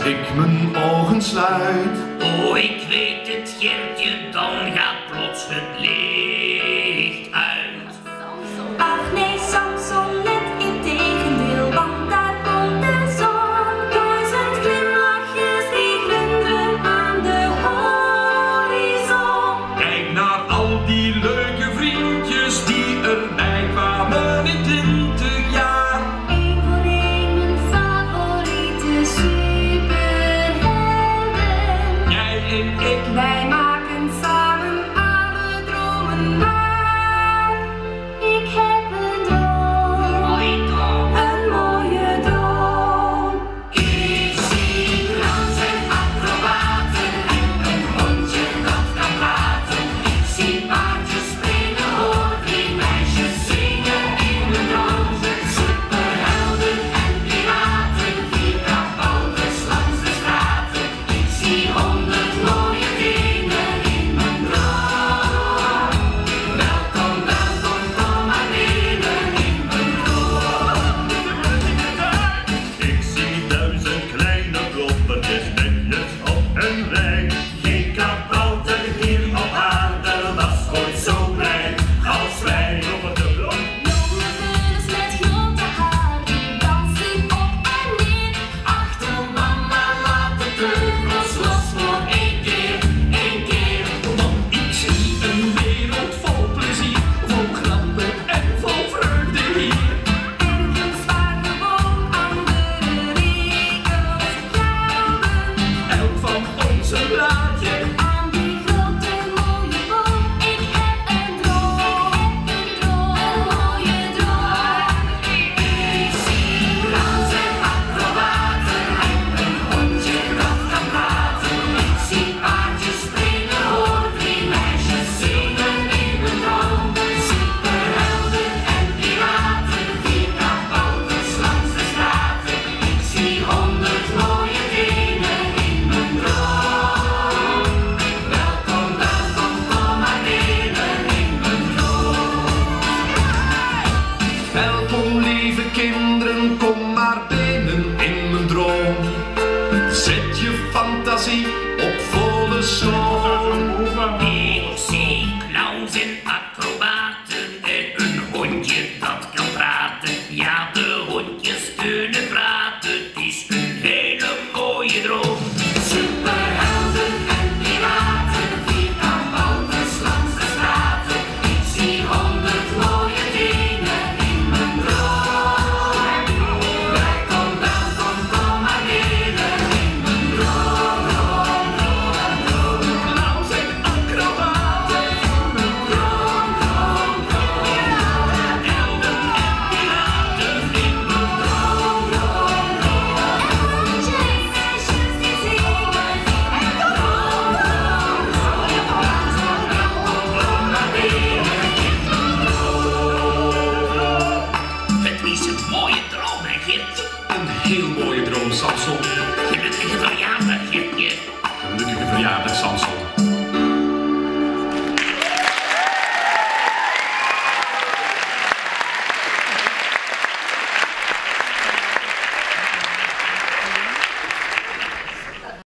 ik mijn ogen sluit. Oh, ik weet het, Gertje, dan gaat plots het licht uit. Ach nee, Samson, net integendeel, want daar komt de zon. Duizend glimlachjes die glunderen aan de horizon. Kijk naar al die leuke vriendjes die erbij kwamen in 20 jaar. Eén voor één mijn favoriete superhelden. Jij en ik. Wij maken samen alle dromen waar. Ik heb een droom, een mooie droom. Ik zie ranzen, acrobaten en een hondje dat kan praten. Ik zie paardjes springen, hoor drie meisjes zingen in een droom. Superhelden en piraten, vier kabouters langs de straten. Ik zie 100 mooie dingen in mijn droom. Welkom, welkom, kom maar binnen in mijn droom. Ik zie 1000 kleine kloppertjes netjes op een rij. Geen kabouter hier op aarde was ooit zo blij als wij op het blok. Jonge vlinders met grote haar, die dansen op en neer. Achter mama, laat de teugels los voor één keer, één keer. Want ik zie een wereld vol plezier, vol grappen en vol vreugde hier. Ergens waar gewoon andere regels gelden. Elk van ons een blaadje. Aan die grote mooie boom, ik heb een droom, een mooie droom. Ik zie ranzen, acrobaten en een hondje dat kan praten. Ik zie paardjes springen, hoor drie meisjes zingen in een droom. Superhelden en piraten, vier kabouters langs de straten. Ik zie 100 mooie dingen in mijn droom. Welkom, welkom, kom maar binnen in mijn droom. Welkom lieve kinderen, kom maar binnen in mijn droom. Zet je fantasie